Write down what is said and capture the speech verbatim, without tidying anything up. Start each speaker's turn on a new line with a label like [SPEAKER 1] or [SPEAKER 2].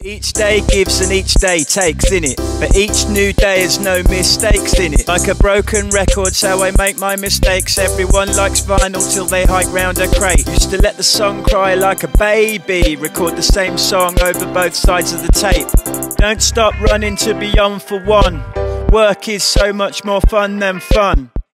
[SPEAKER 1] Each day gives and each day takes, in it, but each new day has no mistakes in it. Like a broken record's how I make my mistakes. Everyone likes vinyl till they hike round a crate. Used to let the song cry like a baby, record the same song over both sides of the tape. Don't stop running to be on for one. Work is so much more fun than fun.